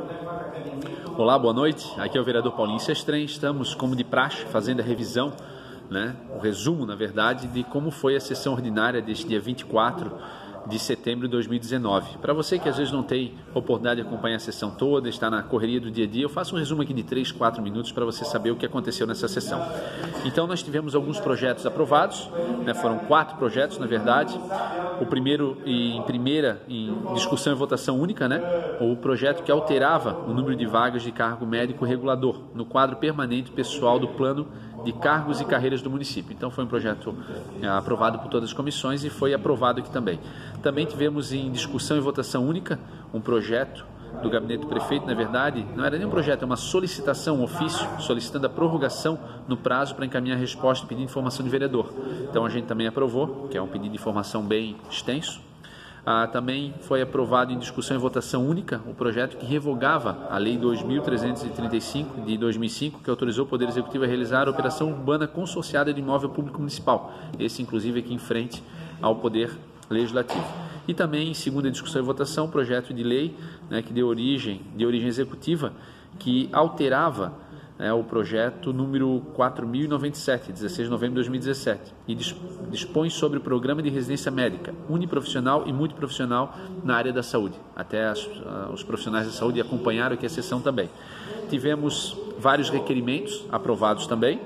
Olá, boa noite. Aqui é o vereador Paulinho Sestrem. Estamos, como de praxe, fazendo a revisão, o resumo, na verdade, de como foi a sessão ordinária deste dia 24 de setembro de 2019. Para você que às vezes não tem oportunidade de acompanhar a sessão toda, está na correria do dia a dia, eu faço um resumo aqui de 3, 4 minutos para você saber o que aconteceu nessa sessão. Então nós tivemos alguns projetos aprovados, foram 4 projetos na verdade. O primeiro em discussão e votação única, o projeto que alterava o número de vagas de cargo médico regulador no quadro permanente pessoal do plano de cargos e carreiras do município. Então foi um projeto aprovado por todas as comissões e foi aprovado aqui também. Também tivemos em discussão e votação única um projeto do gabinete do prefeito, na verdade, não era nem um projeto, é uma solicitação, um ofício, solicitando a prorrogação no prazo para encaminhar a resposta e pedido de informação do vereador. Então a gente também aprovou, que é um pedido de informação bem extenso. Também foi aprovado em discussão e votação única o projeto que revogava a Lei 2.335 de 2005, que autorizou o Poder Executivo a realizar a operação urbana consorciada de imóvel público municipal. Esse, inclusive, aqui em frente ao Poder Legislativo. E também, em segunda discussão e votação, o projeto de lei que deu origem executiva, que alterava o projeto número 4.097, 16 de novembro de 2017, e dispõe sobre o programa de residência médica uniprofissional e multiprofissional na área da saúde. Até os profissionais da saúde acompanharam aqui a sessão também. Tivemos vários requerimentos aprovados também.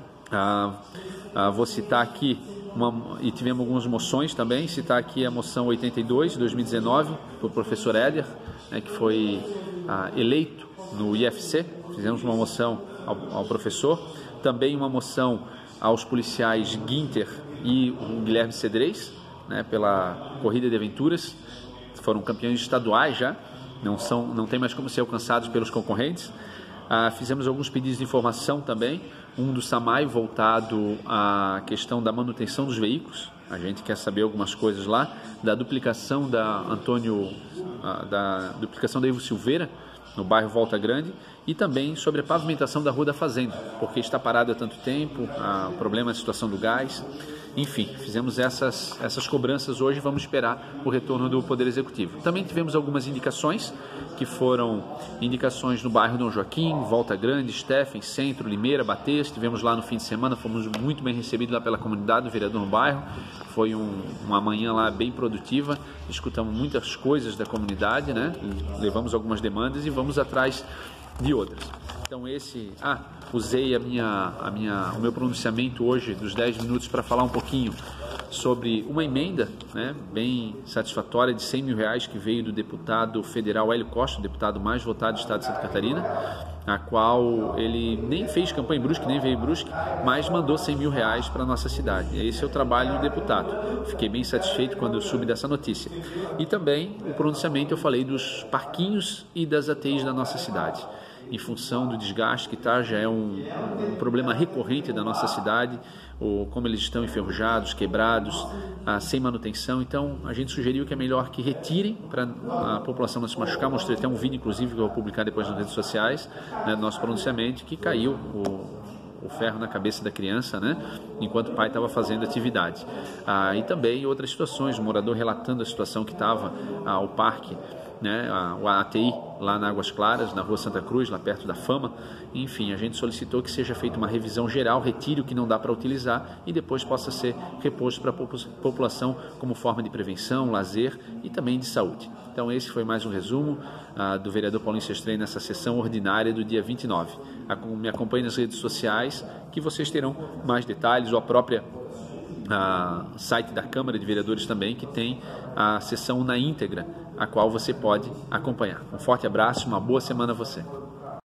Vou citar aqui, e tivemos algumas moções também, citar aqui a moção 82 de 2019, do professor Éder, que foi eleito no IFC. Fizemos uma moção ao professor, também uma moção aos policiais Guinter e o Guilherme Cedrez, pela corrida de aventuras. Foram campeões estaduais já, não tem mais como ser alcançados pelos concorrentes. Fizemos alguns pedidos de informação também, um do SAMAI voltado à questão da manutenção dos veículos. A gente quer saber algumas coisas lá, da duplicação da duplicação da Ivo Silveira, no bairro Volta Grande, e também sobre a pavimentação da Rua da Fazenda, porque está parado há tanto tempo, problema da situação do gás. Enfim, fizemos essas cobranças hoje, vamos esperar o retorno do Poder Executivo. Também tivemos algumas indicações, que foram indicações no bairro Dom Joaquim, Volta Grande, Steffen, Centro, Limeira, Batês. Estivemos lá no fim de semana, fomos muito bem recebidos lá pela comunidade, do vereador no bairro. Foi uma manhã lá bem produtiva, escutamos muitas coisas da comunidade, levamos algumas demandas e vamos atrás de outras. Então usei o meu pronunciamento hoje dos 10 minutos para falar um pouquinho sobre uma emenda bem satisfatória de R$100 mil que veio do deputado federal Hélio Costa, o deputado mais votado do estado de Santa Catarina, a qual ele nem fez campanha em Brusque, nem veio em Brusque, mas mandou R$100 mil para a nossa cidade. Esse é o trabalho do deputado. Fiquei bem satisfeito quando eu soube dessa notícia. E também o pronunciamento eu falei dos parquinhos e das ATIs da nossa cidade. Em função do desgaste que já é um problema recorrente da nossa cidade, como eles estão enferrujados, quebrados, sem manutenção. Então a gente sugeriu que é melhor que retirem para a população não se machucar. Mostrei até um vídeo, inclusive, que eu vou publicar depois nas redes sociais, do nosso pronunciamento, que caiu o ferro na cabeça da criança, enquanto o pai estava fazendo atividade. E também outras situações, o morador relatando a situação que estava o parque, a ATI lá na Águas Claras, na Rua Santa Cruz, lá perto da Fama. Enfim, a gente solicitou que seja feita uma revisão geral, retire o que não dá para utilizar e depois possa ser reposto para a população como forma de prevenção, lazer e também de saúde. Então esse foi mais um resumo do vereador Paulinho Sestrem nessa sessão ordinária do dia 29. Me acompanhe nas redes sociais que vocês terão mais detalhes, ou a própria site da Câmara de Vereadores também, que tem a sessão na íntegra, a qual você pode acompanhar. Um forte abraço, uma boa semana a você.